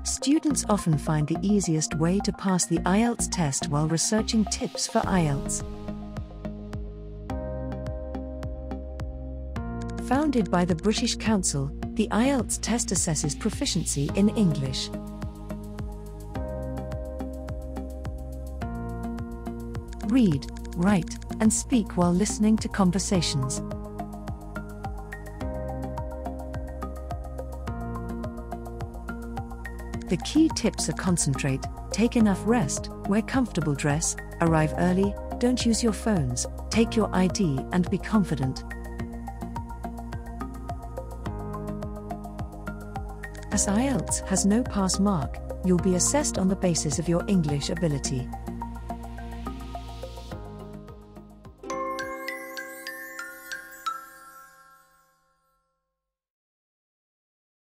Students often find the easiest way to pass the IELTS test while researching tips for IELTS. Founded by the British Council, the IELTS test assesses proficiency in English. Read, write, and speak while listening to conversations. The key tips are: concentrate, take enough rest, wear comfortable dress, arrive early, don't use your phones, take your ID and be confident. As IELTS has no pass mark, you'll be assessed on the basis of your English ability.